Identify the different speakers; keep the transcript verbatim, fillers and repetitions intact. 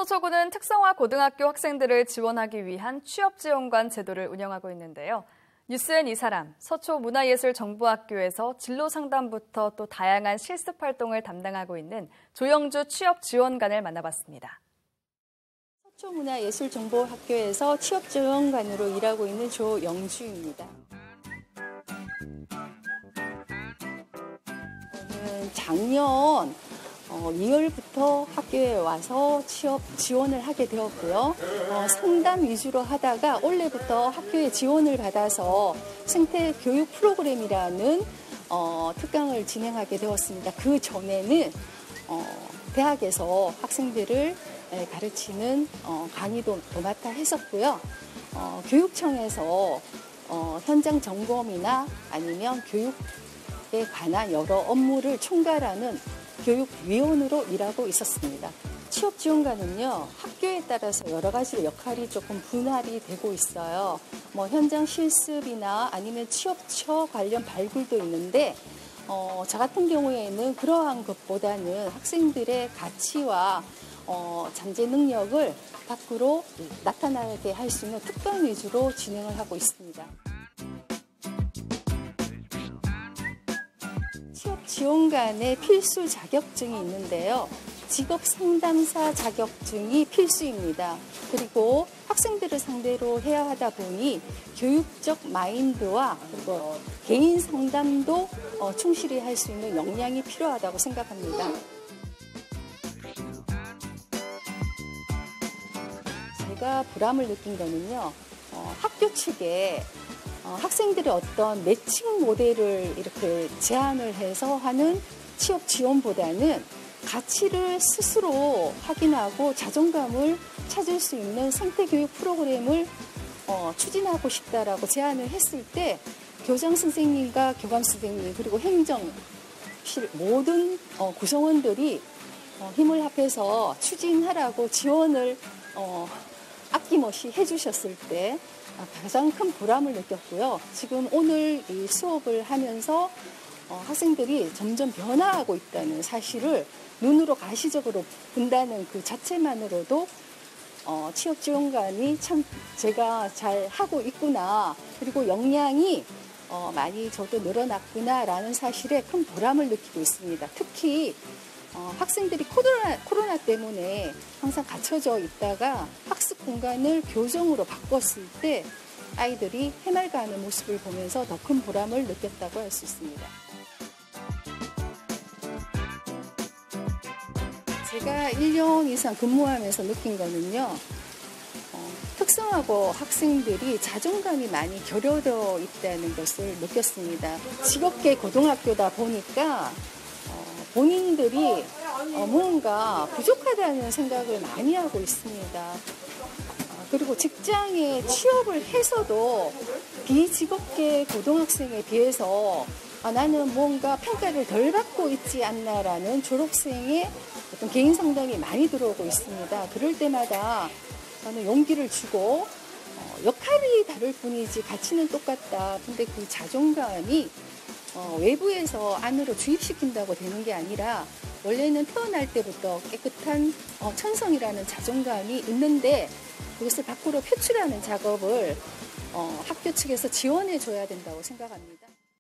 Speaker 1: 서초구는 특성화 고등학교 학생들을 지원하기 위한 취업지원관 제도를 운영하고 있는데요. 뉴스엔 이 사람, 서초문화예술정보학교에서 진로상담부터 또 다양한 실습활동을 담당하고 있는 조영주 취업지원관을 만나봤습니다.
Speaker 2: 서초문화예술정보학교에서 취업지원관으로 일하고 있는 조영주입니다. 저는 작년 이월부터 학교에 와서 취업 지원을 하게 되었고요. 어, 상담 위주로 하다가 올해부터 학교에 지원을 받아서 생태 교육 프로그램이라는 어, 특강을 진행하게 되었습니다. 그 전에는 어, 대학에서 학생들을 가르치는 어, 강의도 맡아 했었고요. 어, 교육청에서 어, 현장 점검이나 아니면 교육에 관한 여러 업무를 총괄하는 교육위원으로 일하고 있었습니다. 취업지원관은요, 학교에 따라서 여러 가지로 역할이 조금 분할이 되고 있어요. 뭐 현장 실습이나 아니면 취업처 관련 발굴도 있는데, 어, 저 같은 경우에는 그러한 것보다는 학생들의 가치와 어, 잠재 능력을 밖으로 나타나게 할 수 있는 특강 위주로 진행을 하고 있습니다. 취업지원관의 필수 자격증이 있는데요. 직업상담사 자격증이 필수입니다. 그리고 학생들을 상대로 해야 하다 보니 교육적 마인드와 그리고 개인 상담도 어, 충실히 할 수 있는 역량이 필요하다고 생각합니다. 제가 보람을 느낀 거는요, 어, 학교 측에 어, 학생들의 어떤 매칭 모델을 이렇게 제안을 해서 하는 취업 지원보다는 가치를 스스로 확인하고 자존감을 찾을 수 있는 생태교육 프로그램을 어, 추진하고 싶다라고 제안을 했을 때 교장 선생님과 교감 선생님 그리고 행정실 모든 어, 구성원들이 어, 힘을 합해서 추진하라고 지원을 어, 아낌없이 해주셨을 때 가장 큰 보람을 느꼈고요. 지금 오늘 이 수업을 하면서 어, 학생들이 점점 변화하고 있다는 사실을 눈으로 가시적으로 본다는 그 자체만으로도 어, 취업지원관이 참 제가 잘 하고 있구나, 그리고 역량이 어, 많이 저도 늘어났구나라는 사실에 큰 보람을 느끼고 있습니다. 특히 어, 학생들이 코로나, 코로나 때문에 항상 갇혀져 있다가 학습 공간을 교정으로 바꿨을 때 아이들이 해맑아하는 모습을 보면서 더 큰 보람을 느꼈다고 할 수 있습니다. 제가 일 년 이상 근무하면서 느낀 거는요, 어, 특성화고 학생들이 자존감이 많이 결여되어 있다는 것을 느꼈습니다. 직업계 고등학교다 보니까 본인들이 뭔가 부족하다는 생각을 많이 하고 있습니다. 그리고 직장에 취업을 해서도 비직업계 고등학생에 비해서 나는 뭔가 평가를 덜 받고 있지 않나라는 졸업생의 어떤 개인 상담이 많이 들어오고 있습니다. 그럴 때마다 저는 용기를 주고 역할이 다를 뿐이지 가치는 똑같다. 근데 그 자존감이 어, 외부에서 안으로 주입시킨다고 되는 게 아니라 원래는 태어날 때부터 깨끗한 어, 천성이라는 자존감이 있는데 그것을 밖으로 표출하는 작업을 어, 학교 측에서 지원해 줘야 된다고 생각합니다.